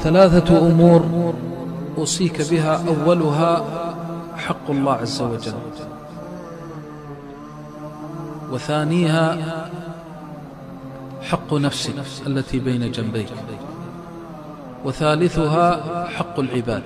3 أمور أوصيك بها. أولها حق الله عز وجل، وثانيها حق نفسك التي بين جنبيك، وثالثها حق العباد.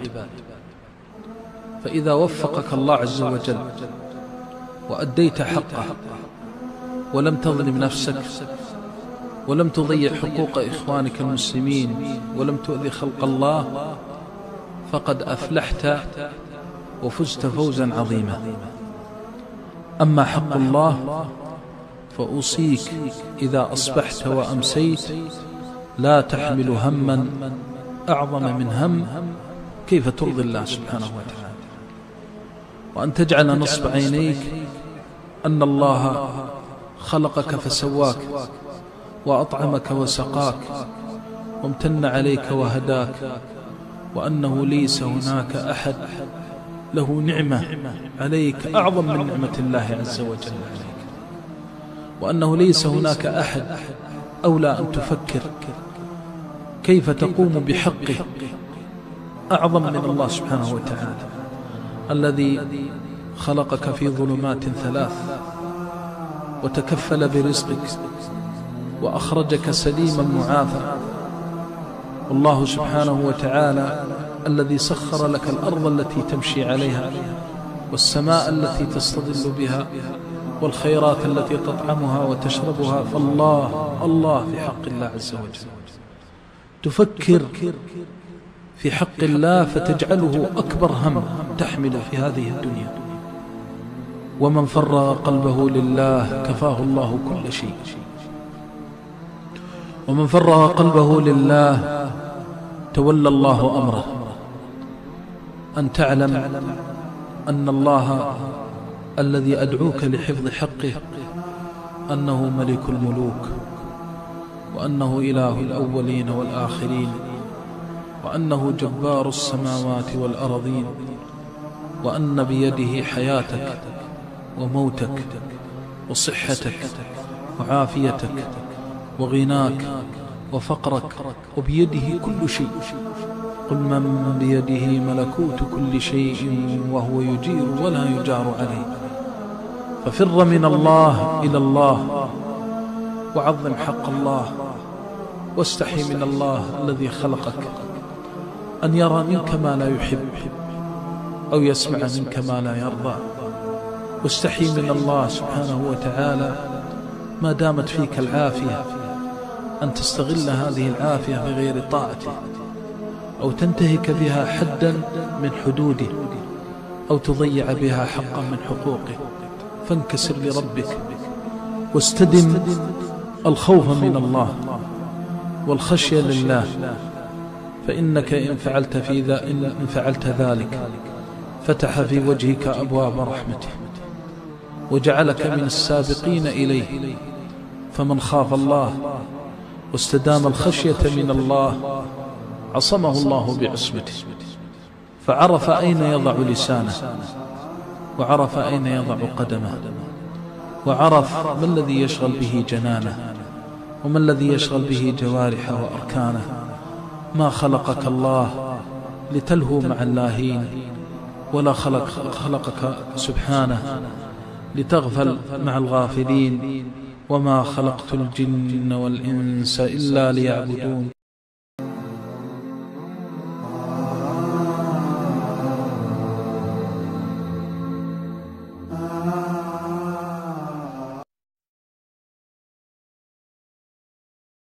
فإذا وفقك الله عز وجل وأديت حقه ولم تظلم نفسك ولم تضيع حقوق إخوانك المسلمين ولم تؤذي خلق الله، فقد أفلحت وفزت فوزا عظيما. أما حق الله فأوصيك إذا أصبحت وأمسيت لا تحمل هما أعظم من هم كيف ترضي الله سبحانه وتعالى، وأن تجعل نصب عينيك أن الله خلقك فسواك وأطعمك وسقاك وامتن عليك وهداك، وأنه ليس هناك أحد له نعمة عليك أعظم من نعمة الله عز وجل عليك، وأنه ليس هناك أحد أولى أن تفكر كيف تقوم بحقه أعظم من الله سبحانه وتعالى الذي خلقك في ظلمات 3 وتكفل برزقك وأخرجك سليما معافى. والله سبحانه وتعالى الذي سخر لك الأرض التي تمشي عليها والسماء التي تستظل بها والخيرات التي تطعمها وتشربها. فالله الله في حق الله عز وجل تفكر في حق الله فتجعله أكبر هم تحمل في هذه الدنيا. ومن فرغ قلبه لله كفاه الله كل شيء، ومن فرغ قلبه لله تولى الله أمره. أن تعلم أن الله الذي أدعوك لحفظ حقه أنه ملك الملوك، وأنه إله الأولين والآخرين، وأنه جبار السماوات والأرضين، وأن بيده حياتك وموتك وصحتك وعافيتك وغناك وفقرك، وبيده كل شيء. قل من بيده ملكوت كل شيء وهو يجير ولا يجار عليه. ففر من الله إلى الله وعظم حق الله، واستحي من الله الذي خلقك أن يرى منك ما لا يحب أو يسمع منك ما لا يرضى. واستحي من الله سبحانه وتعالى ما دامت فيك العافية أن تستغل هذه العافية بغير طاعته، أو تنتهك بها حدا من حدوده، أو تضيع بها حقا من حقوقه. فانكسر لربك واستدم الخوف من الله والخشية لله، فإنك إن فعلت ذلك فتح في وجهك أبواب رحمته وجعلك من السابقين إليه. فمن خاف الله واستدام الخشية من الله عصمه الله بعصمته، فعرف أين يضع لسانه، وعرف أين يضع قدمه، وعرف ما الذي يشغل به جنانه وما الذي يشغل به جوارحه وأركانه. ما خلقك الله لتلهو مع اللاهين، ولا خلقك سبحانه لتغفل مع الغافلين. وما خلقت الجن والإنس إلا ليعبدون.